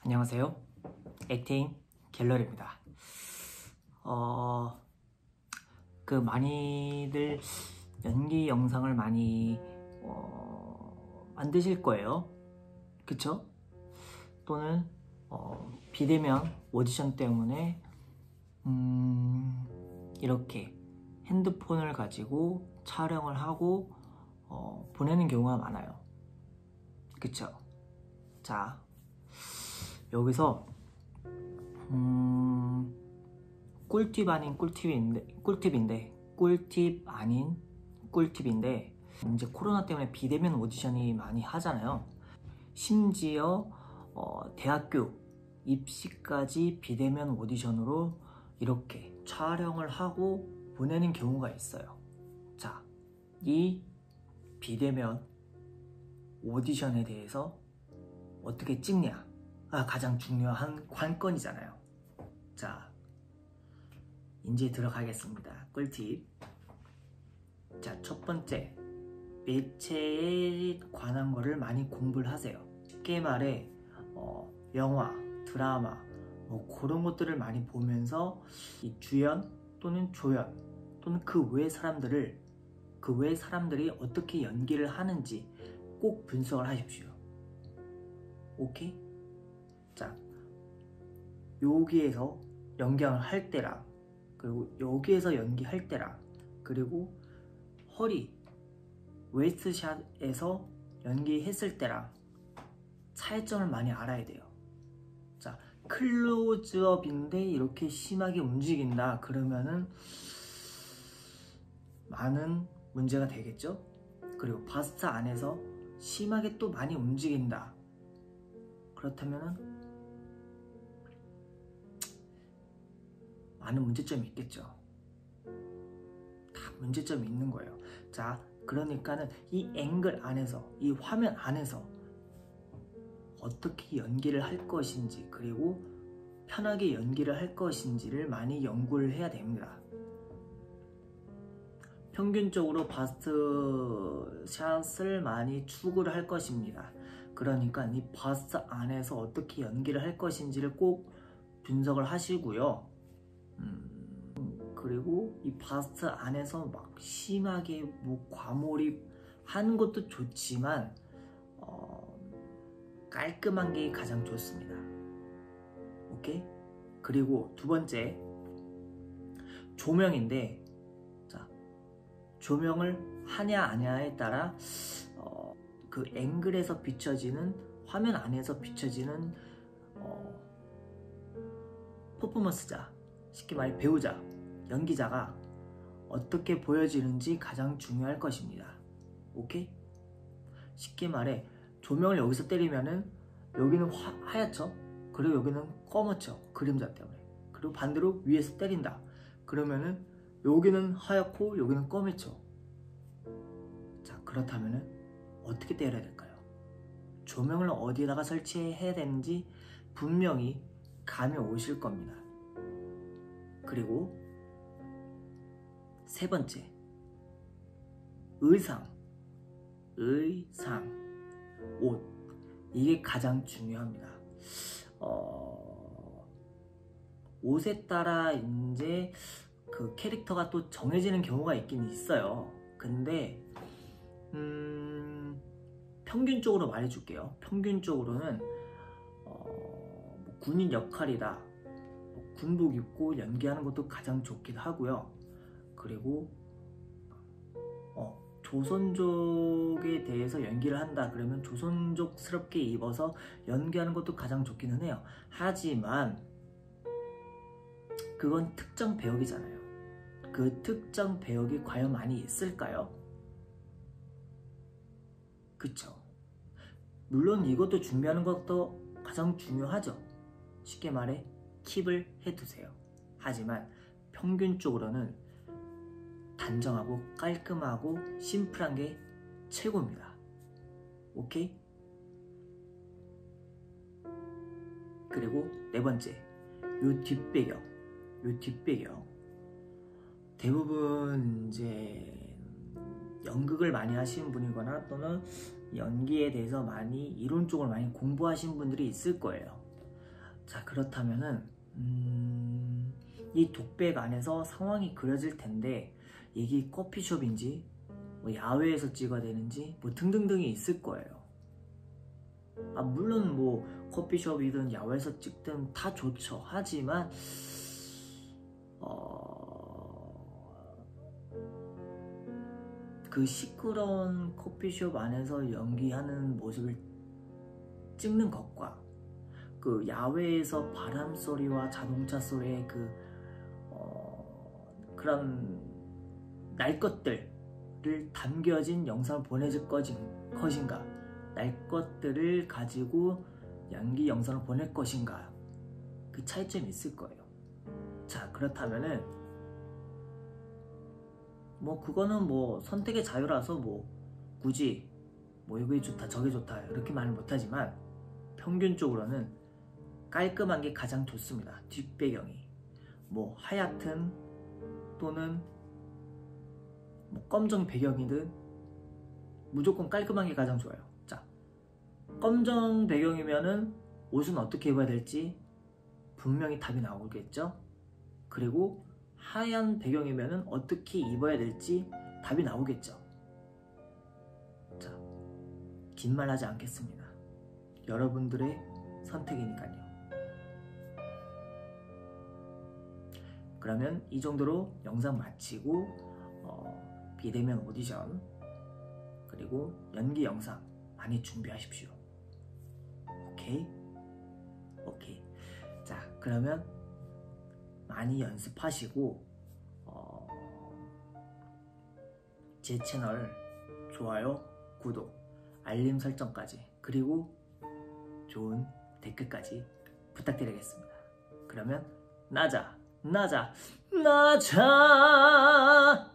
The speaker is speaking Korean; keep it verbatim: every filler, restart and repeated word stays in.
안녕하세요. 액팅 갤러리입니다. 어, 그 많이들 연기 영상을 많이 어, 만드실 거예요. 그쵸? 또는 어, 비대면 오디션 때문에 음, 이렇게 핸드폰을 가지고 촬영을 하고 어, 보내는 경우가 많아요. 그쵸? 자, 여기서 음, 꿀팁 아닌 꿀팁인데 꿀팁인데 꿀팁 아닌 꿀팁인데 이제 코로나 때문에 비대면 오디션이 많이 하잖아요. 심지어 어, 대학교 입시까지 비대면 오디션으로 이렇게 촬영을 하고 보내는 경우가 있어요. 자, 이 비대면 오디션에 대해서 어떻게 찍냐? 아, 가장 중요한 관건이잖아요. 자, 이제 들어가겠습니다. 꿀팁. 자, 첫 번째, 매체에 관한 거를 많이 공부를 하세요. 쉽게 말해 어, 영화, 드라마 뭐 그런 것들을 많이 보면서 이 주연 또는 조연 또는 그 외 사람들을 그 외 사람들이 어떻게 연기를 하는지 꼭 분석을 하십시오. 오케이? 자, 여기에서 연기를 할 때랑 그리고 여기에서 연기할 때랑 그리고 허리 웨이스트샷에서 연기했을 때랑 차이점을 많이 알아야 돼요. 자, 클로즈업인데 이렇게 심하게 움직인다 그러면은 많은 문제가 되겠죠. 그리고 바스트 안에서 심하게 또 많이 움직인다 그렇다면은 많은 문제점이 있겠죠. 다 문제점이 있는 거예요. 자, 그러니까는 이 앵글 안에서, 이 화면 안에서 어떻게 연기를 할 것인지 그리고 편하게 연기를 할 것인지를 많이 연구를 해야 됩니다. 평균적으로 바스트 샷을 많이 추구를 할 것입니다. 그러니까 이 바스트 안에서 어떻게 연기를 할 것인지를 꼭 분석을 하시고요. 음, 그리고 이 바스트 안에서 막 심하게 뭐 과몰입 하는 것도 좋지만 어, 깔끔한 게 가장 좋습니다. 오케이? 그리고 두 번째, 조명인데, 자, 조명을 하냐 아냐에 따라 어, 그 앵글에서 비춰지는, 화면 안에서 비춰지는 어, 퍼포먼스자, 쉽게 말해 배우자, 연기자가 어떻게 보여지는지 가장 중요할 것입니다. 오케이? 쉽게 말해 조명을 여기서 때리면은 여기는 화, 하얗죠? 그리고 여기는 검었죠? 그림자 때문에. 그리고 반대로 위에서 때린다 그러면은 여기는 하얗고 여기는 검했죠? 자, 그렇다면은 어떻게 때려야 될까요? 조명을 어디다가 설치해야 되는지 분명히 감이 오실 겁니다. 그리고 세 번째, 의상, 의상, 옷, 이게 가장 중요합니다. 어, 옷에 따라 이제 그 캐릭터가 또 정해지는 경우가 있긴 있어요. 근데 음, 평균적으로 말해줄게요. 평균적으로는 어, 뭐 군인 역할이다, 뭐 군복 입고 연기하는 것도 가장 좋기도 하고요. 그리고 어, 조선족에 대해서 연기를 한다 그러면 조선족스럽게 입어서 연기하는 것도 가장 좋기는 해요. 하지만 그건 특정 배역이잖아요. 그 특정 배역이 과연 많이 있을까요? 그쵸? 물론 이것도 준비하는 것도 가장 중요하죠. 쉽게 말해 킵을 해두세요. 하지만 평균적으로는 단정하고 깔끔하고 심플한 게 최고입니다. 오케이? 그리고 네 번째, 요 뒷배경. 요 뒷배경. 대부분 이제 연극을 많이 하시는 분이거나 또는 연기에 대해서 많이 이론적으로 많이 공부하신 분들이 있을 거예요. 자, 그렇다면은 음, 이 독백 안에서 상황이 그려질 텐데 이게 커피숍인지 뭐 야외에서 찍어야 되는지 뭐 등등등이 있을 거예요. 아, 물론 뭐 커피숍이든 야외에서 찍든 다 좋죠. 하지만 어... 그 시끄러운 커피숍 안에서 연기하는 모습을 찍는 것과 그 야외에서 바람 소리와 자동차 소리의 그 어... 그런 날 것들을 담겨진 영상을 보내줄 것인가, 날 것들을 가지고 연기 영상을 보낼 것인가, 그 차이점이 있을 거예요. 자, 그렇다면은 뭐 그거는 뭐 선택의 자유라서 뭐 굳이 뭐 이게 좋다 저게 좋다 이렇게 말을 못하지만 평균적으로는 깔끔한 게 가장 좋습니다. 뒷배경이 뭐 하얗든 또는 뭐 검정 배경이든 무조건 깔끔한 게 가장 좋아요. 자, 검정 배경이면은 옷은 어떻게 입어야 될지 분명히 답이 나오겠죠. 그리고 하얀 배경이면은 어떻게 입어야 될지 답이 나오겠죠. 자, 긴 말 하지 않겠습니다. 여러분들의 선택이니까요. 그러면 이 정도로 영상 마치고 어, 비대면 오디션 그리고 연기 영상 많이 준비하십시오. 오케이? 오케이. 자, 그러면 많이 연습하시고 어, 제 채널 좋아요, 구독, 알림 설정까지 그리고 좋은 댓글까지 부탁드리겠습니다. 그러면 나자 나자 나자